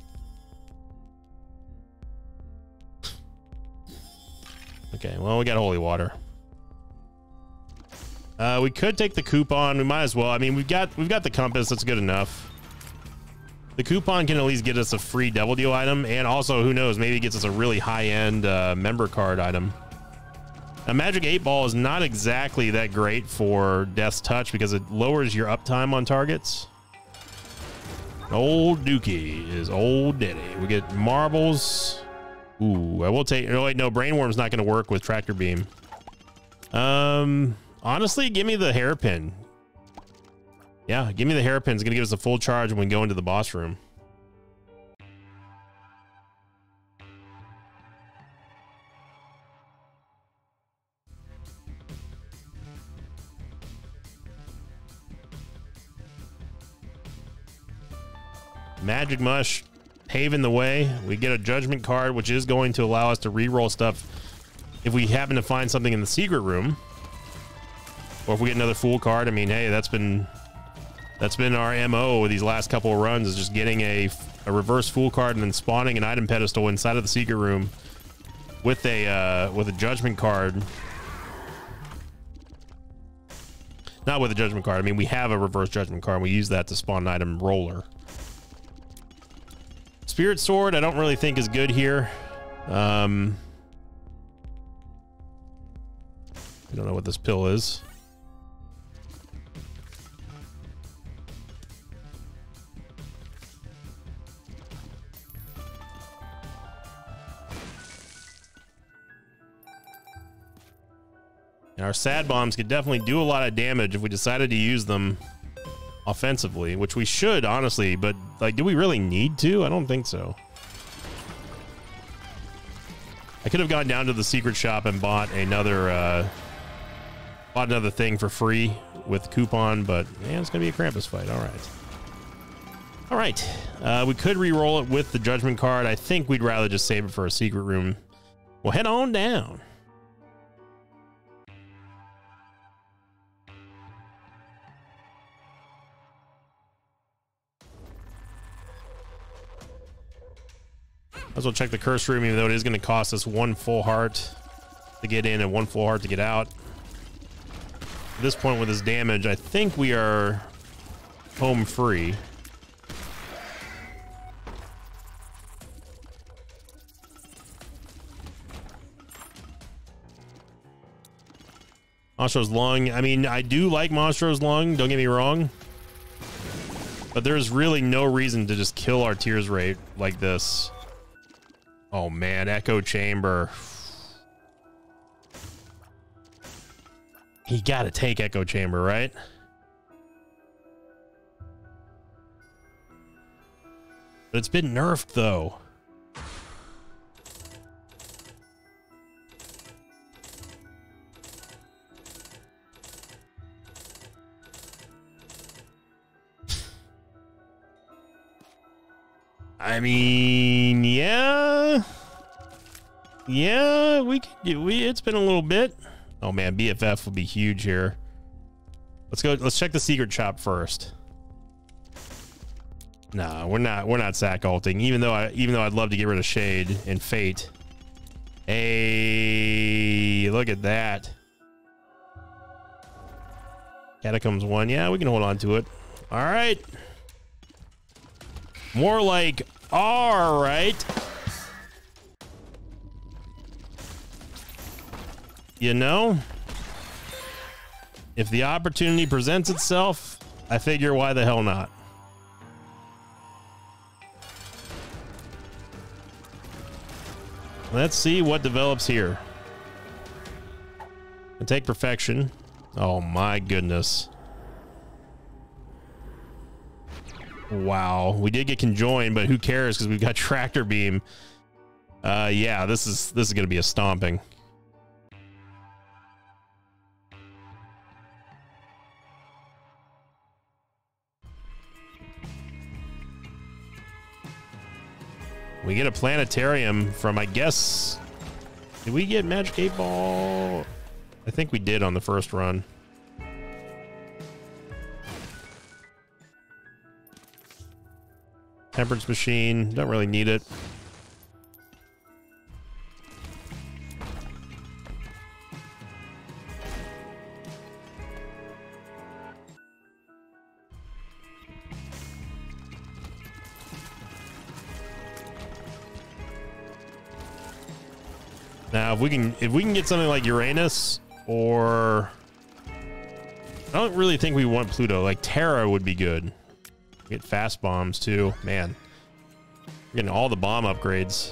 Okay, well, we got Holy Water. We could take the coupon. We might as well. I mean, we've got the compass. That's good enough. The coupon can at least get us a free double deal item, and also, who knows, maybe it gets us a really high-end member card item. Now, Magic 8 Ball is not exactly that great for Death's Touch because it lowers your uptime on targets. Old Dookie is old Diddy. We get marbles. Ooh, I will take. Oh wait, no, Brainworm's not going to work with Tractor Beam. Honestly, give me the hairpin. Yeah, give me the hairpin. It's going to give us a full charge when we go into the boss room. Magic Mush paving the way. We get a Judgment card, which is going to allow us to re-roll stuff if we happen to find something in the secret room. Or if we get another Fool card. I mean, hey, that's been our MO with these last couple of runs, is just getting a reverse Fool card and then spawning an item pedestal inside of the secret room with a Judgment card. Not with a Judgment card. I mean, we have a reverse Judgment card, and we use that to spawn an item roller. Spirit Sword, I don't really think is good here. I don't know what this pill is. And our sad bombs could definitely do a lot of damage if we decided to use them offensively, which we should, honestly, but like, do we really need to? I don't think so. I could have gone down to the secret shop and bought another thing for free with coupon, but man, it's gonna be a Krampus fight. All right, we could re-roll it with the Judgment card. I think we'd rather just save it for a secret room. We'll head on down. Might as well check the curse room, even though it is going to cost us 1 full heart to get in and 1 full heart to get out. At this point with this damage, I think we are home free. Monstro's Lung. I mean, I do like Monstro's Lung, don't get me wrong. But there's really no reason to just kill our tears rate like this. Oh man, Echo Chamber. He got to take Echo Chamber, right? But it's been nerfed, though. I mean, yeah. Yeah, we could do it's been a little bit. Oh man, BFF will be huge here. Let's go, let's check the secret shop first. No, we're not sack ulting, even though I'd love to get rid of Shade and Fate. Hey, look at that. Catacombs 1. Yeah, we can hold on to it. All right. More like, all right. You know, if the opportunity presents itself, I figure why the hell not? Let's see what develops here. And take Perfection. Oh my goodness. Wow, we did get Conjoined, but who cares because we've got Tractor Beam. Yeah, this is going to be a stomping. We get a planetarium from, I guess, did we get Magic 8 Ball? I think we did on the first run. Temperance Machine, don't really need it. Now, if we can get something like Uranus, or I don't really think we want Pluto. Like Terra would be good. Get fast bombs too, man. We're getting all the bomb upgrades,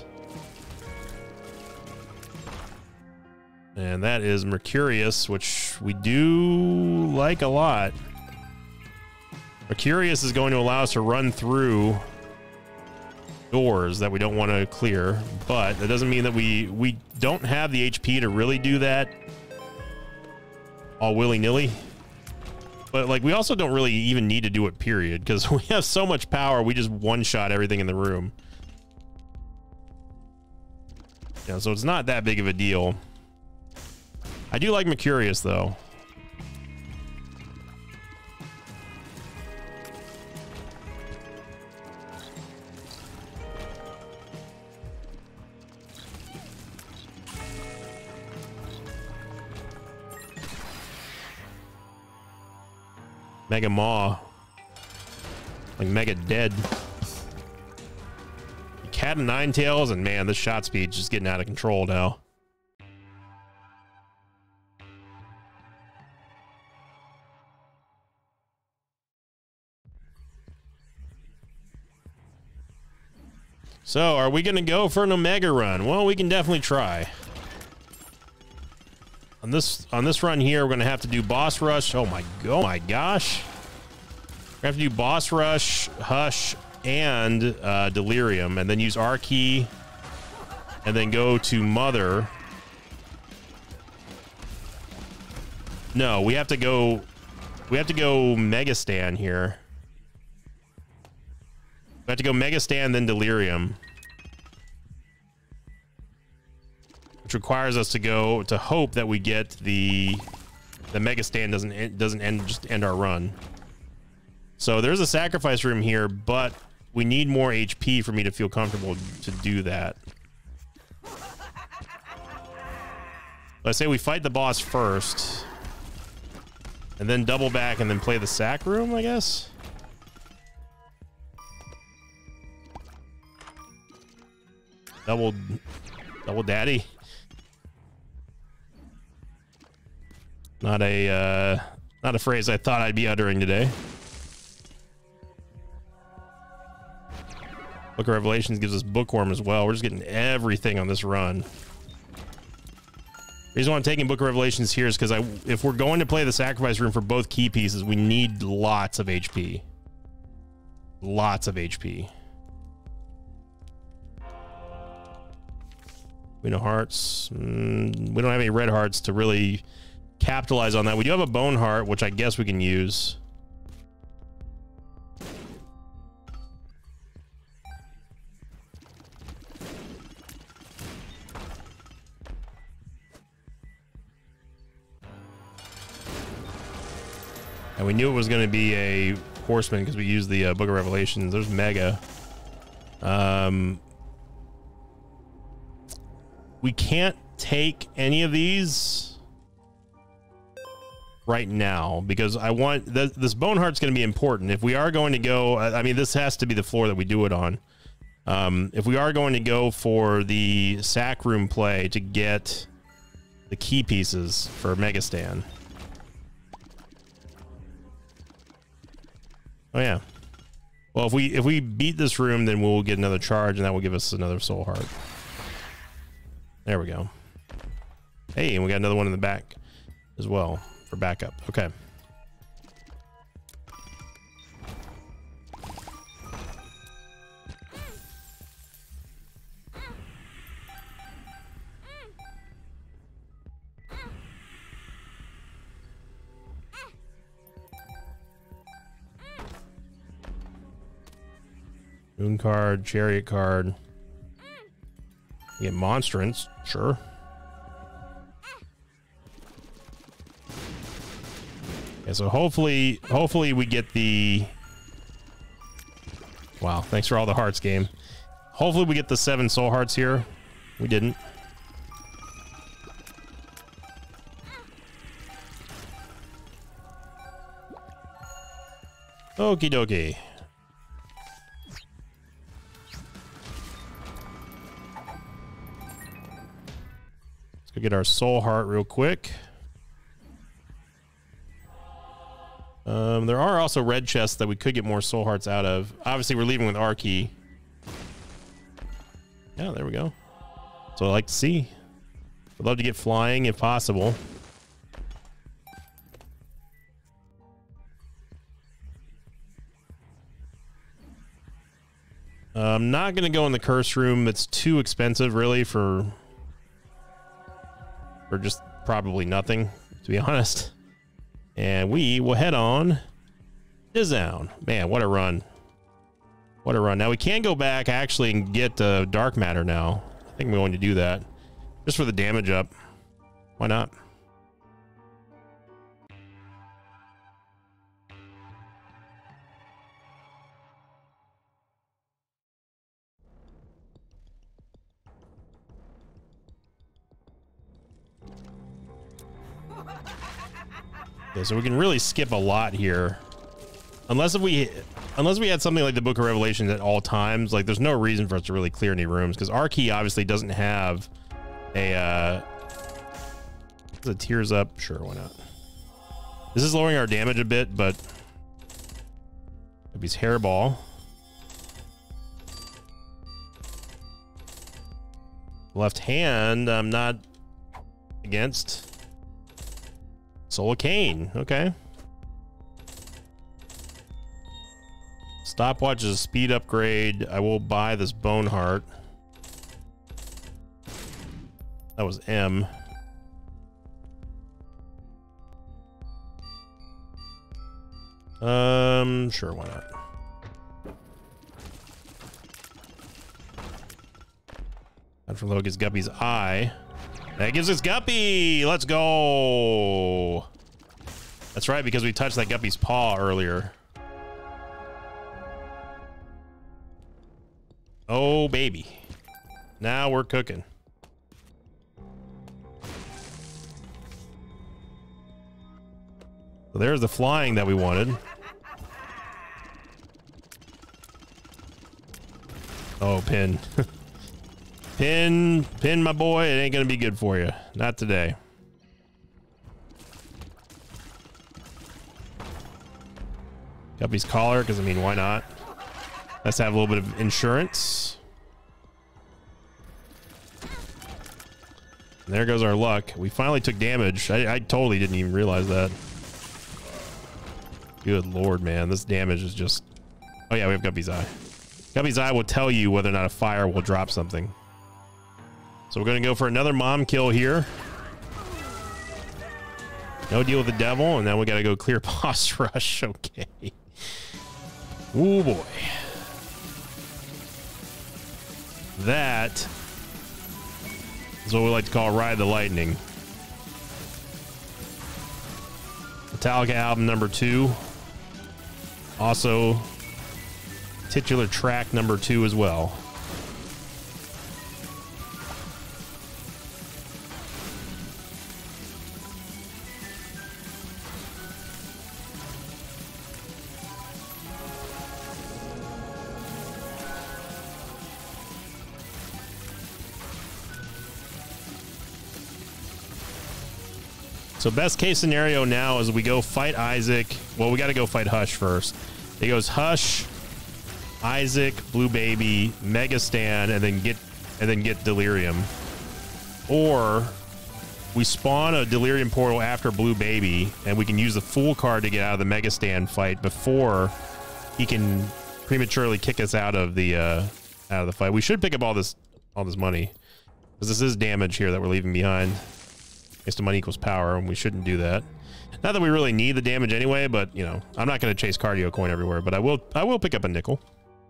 and that is Mercurius, which we do like a lot. Mercurius is going to allow us to run through doors that we don't want to clear, but that doesn't mean that we don't have the HP to really do that all willy-nilly. But like, we also don't really even need to do it, period, because we have so much power. We just one-shot everything in the room. Yeah, so it's not that big of a deal. I do like Mercurius though. Mega Maw. Like Mega Dead. Cat and Nine Tails, and man, this shot speed's just getting out of control now. So, are we gonna go for an Omega run? Well, we can definitely try. On this run here, we're gonna have to do Boss Rush. Oh my gosh. We're gonna have to do Boss Rush, Hush, and Delirium, and then use R key, and then go to Mother. No, we have to go Mega Stan here. We have to go Mega Stan, then Delirium, which requires us to go to hope that we get the Mega Stand doesn't end our run. So there's a sacrifice room here, but we need more HP for me to feel comfortable to do that. I say we fight the boss first, and then double back, and then play the sack room, I guess. Double daddy. Not a phrase I thought I'd be uttering today. Book of Revelations gives us Bookworm as well. We're just getting everything on this run. reason why I'm taking Book of Revelations here is because if we're going to play the sacrifice room for both key pieces, we need lots of HP. Lots of HP. We know hearts. We don't have any red hearts to really capitalize on that. We do have a bone heart, which I guess we can use. And we knew it was going to be a horseman because we used the Book of Revelations. There's Mega. We can't take any of these right now because I want this bone heart's going to be important. If we are going to go, I mean, this has to be the floor that we do it on. If we are going to go for the sack room play to get the key pieces for Megastan. Oh yeah. Well, if we beat this room, then we'll get another charge, and that will give us another soul heart. There we go. Hey, and we got another one in the back as well for backup. Okay. Moon card, chariot card. We get monstrance, sure. Yeah, so hopefully we get the. Wow, thanks for all the hearts, game. Hopefully we get the 7 soul hearts here. We didn't. Okie dokie. Let's go get our soul heart real quick. There are also red chests that we could get more soul hearts out of. Obviously, we're leaving with our key. Yeah, there we go. That's what I like to see. I'd love to get flying if possible. I'm not going to go in the curse room. It's too expensive, really, for just probably nothing, to be honest. And we will head on to Zown. Man, what a run. What a run. Now, we can go back, actually, and get dark matter now. I think I'm going to do that. Just for the damage up. Why not? Okay, so we can really skip a lot here. Unless we had something like the Book of Revelations at all times, like there's no reason for us to really clear any rooms because our key obviously doesn't have a the tears up. Sure, why not? This is lowering our damage a bit, but he's hairball. Left hand, I'm not against. Soul of Cain, okay. Stopwatch is a speed upgrade. I will buy this bone heart. That was M. Sure, why not? And for Lo gets Guppy's eye. That gives us Guppy! Let's go! That's right, because we touched that Guppy's paw earlier. Oh, baby. Now we're cooking. So there's the flying that we wanted. Oh, pin. Pin, my boy, it ain't gonna be good for you. Not today. Guppy's collar, because I mean, why not? Let's have a little bit of insurance. There goes our luck. We finally took damage. I totally didn't even realize that. Good lord, man. This damage is just... Oh yeah, we have Guppy's Eye. Guppy's Eye will tell you whether or not a fire will drop something. So we're going to go for another mom kill here. No deal with the devil, and then we got to go clear boss rush. Okay. Oh boy. That is what we like to call Ride the Lightning. Metallica album number 2. Also, titular track number 2 as well. So best case scenario now is we go fight Isaac. Well, we got to go fight Hush first. It goes Hush, Isaac, Blue Baby, Mega Stan, and then get Delirium. Or we spawn a Delirium portal after Blue Baby, and we can use the Fool card to get out of the Mega Stan fight before he can prematurely kick us out of the fight. We should pick up all this money, because this is damage here that we're leaving behind. I guess the money equals power, and we shouldn't do that. Not that we really need the damage anyway, but you know, I'm not going to chase cardio coin everywhere, but I will pick up a nickel.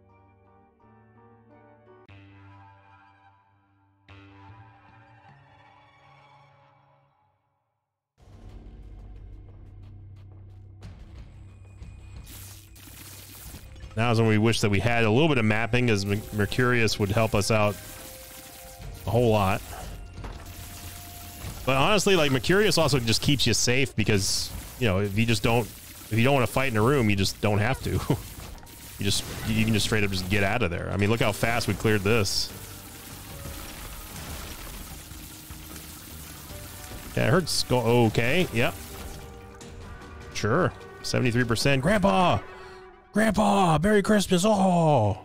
Now is when we wish that we had a little bit of mapping, as Mercurius would help us out a whole lot. But honestly, like, Mercurius also just keeps you safe, because, you know, if you don't want to fight in a room, you just don't have to. you can just straight up just get out of there. I mean, look how fast we cleared this. Yeah, I heard skull. Okay, yep. Sure. 73%. Grandpa, Merry Christmas. Oh.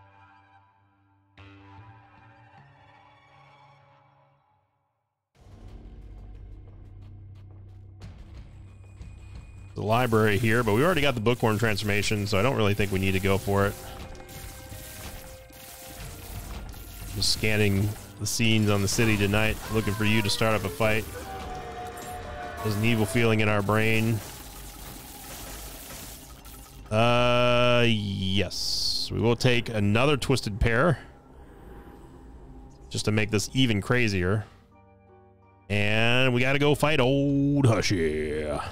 The library here, but we already got the Bookworm transformation, so I don't really think we need to go for it. Just scanning the scenes on the city tonight, looking for you to start up a fight. There's an evil feeling in our brain. Yes. We will take another Twisted Pair, just to make this even crazier. And we got to go fight old Hushy.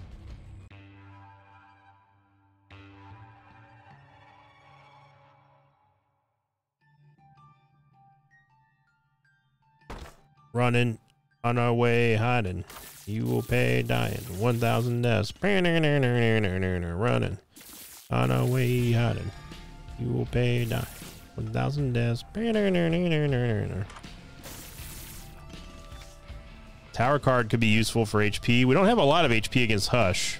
Running on our way, hiding. You will pay dying. 1,000 deaths. Running on our way, hiding. You will pay dying. 1,000 deaths. Tower card could be useful for HP. We don't have a lot of HP against Hush.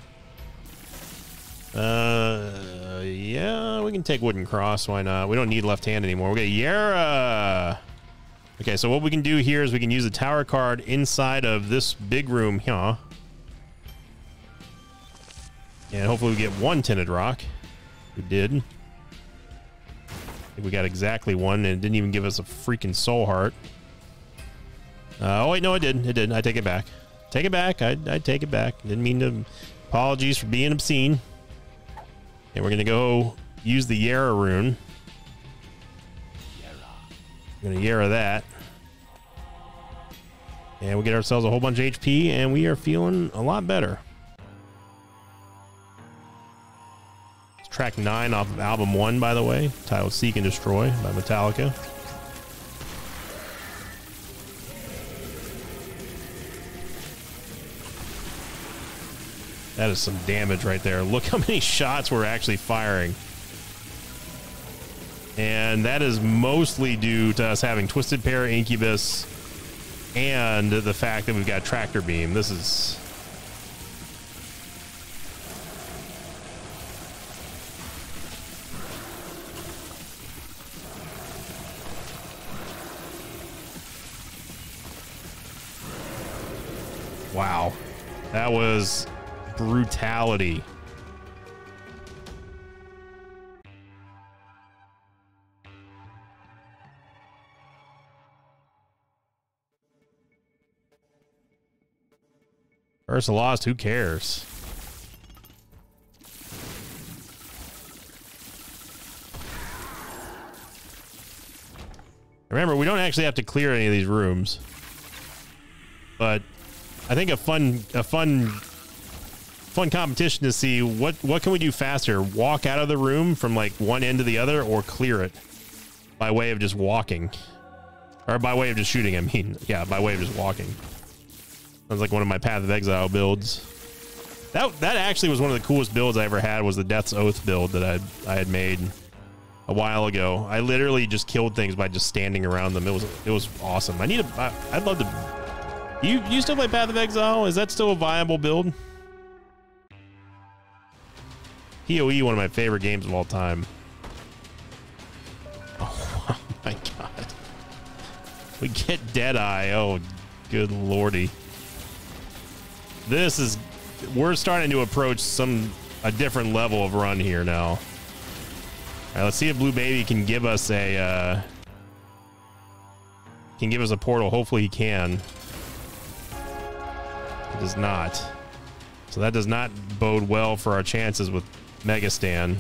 Yeah, we can take Wooden Cross. Why not? We don't need left hand anymore. We got Yara. Okay, so what we can do here is we can use the tower card inside of this big room here. And hopefully we get one Tinted Rock. We did. I think we got exactly one, and it didn't even give us a freaking soul heart. Oh, wait, no, it did. It did. I take it back. Take it back. I take it back. Didn't mean to. Apologies for being obscene. And we're going to go use the Yara rune. We're going to Yara that. And we get ourselves a whole bunch of HP, and we are feeling a lot better. It's track 9 off of album 1, by the way, titled Seek and Destroy by Metallica. That is some damage right there. Look how many shots we're actually firing. And that is mostly due to us having Twisted Pair, Incubus, and the fact that we've got Tractor Beam. This is... Wow. That was brutality. First lost, who cares? Remember, we don't actually have to clear any of these rooms. But I think a fun competition to see what can we do faster? Walk out of the room from like one end to the other, or clear it by way of just walking. Or by way of just shooting, I mean. Yeah, by way of just walking. Sounds like one of my Path of Exile builds. That actually was one of the coolest builds I ever had, was the Death's Oath build that I had made a while ago. I literally just killed things by just standing around them. It was awesome. I'd love to. You still play Path of Exile? Is that still a viable build? PoE, one of my favorite games of all time. Oh my god. We get Deadeye. Oh, good lordy. We're starting to approach a different level of run here now. All right, let's see if Blue Baby can give us a portal. Hopefully he can. It does not. So that does not bode well for our chances with Megastan.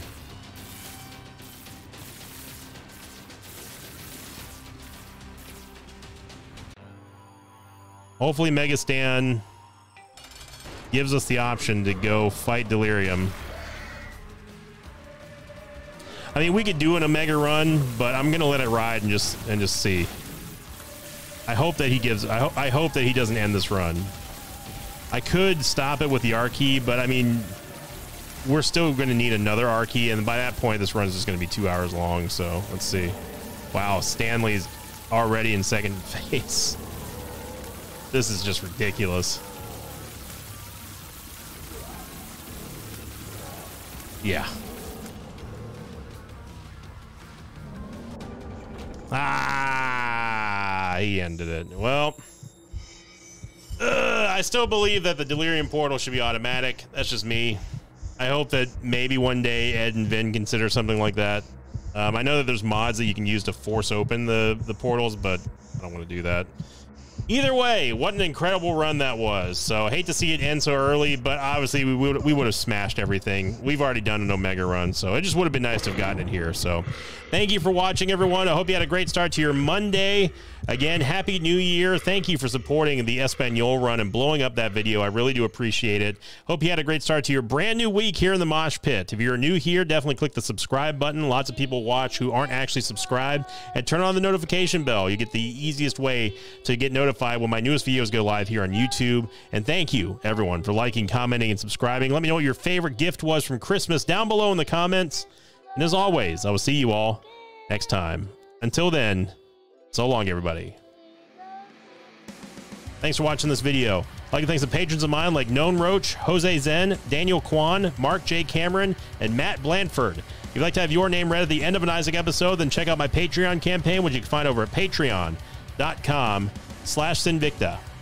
Hopefully Megastan gives us the option to go fight Delirium. I mean, we could do an Omega run, but I'm gonna let it ride and just see. I hope that he gives. I hope that he doesn't end this run. I could stop it with the R key, but I mean, we're still going to need another R key, and by that point, this run is just going to be 2 hours long. So let's see. Wow, Stanley's already in second phase. This is just ridiculous. Yeah. Ah, he ended it. Well, I still believe that the Delirium portal should be automatic. That's just me. I hope that maybe one day Ed and Vin consider something like that. I know that there's mods that you can use to force open the portals, but I don't want to do that. Either way, what an incredible run that was. So I hate to see it end so early, but obviously we would have smashed everything. We've already done an Omega run, so it just would have been nice to have gotten it here. So thank you for watching, everyone. I hope you had a great start to your Monday. Again, Happy New Year. Thank you for supporting the Espanol run and blowing up that video. I really do appreciate it. Hope you had a great start to your brand new week here in the Mosh Pit. If you're new here, definitely click the subscribe button. Lots of people watch who aren't actually subscribed, and turn on the notification bell. You get the easiest way to get notified when my newest videos go live here on YouTube. And thank you, everyone, for liking, commenting, and subscribing. Let me know what your favorite gift was from Christmas down below in the comments. And as always, I will see you all next time. Until then, so long, everybody. Thanks for watching this video. I'd like to thank some patrons of mine like Known Roach, Jose Zen, Daniel Kwan, Mark J. Cameron, and Matt Blandford. If you'd like to have your name read at the end of an Isaac episode, then check out my Patreon campaign, which you can find over at patreon.com/Sinvicta.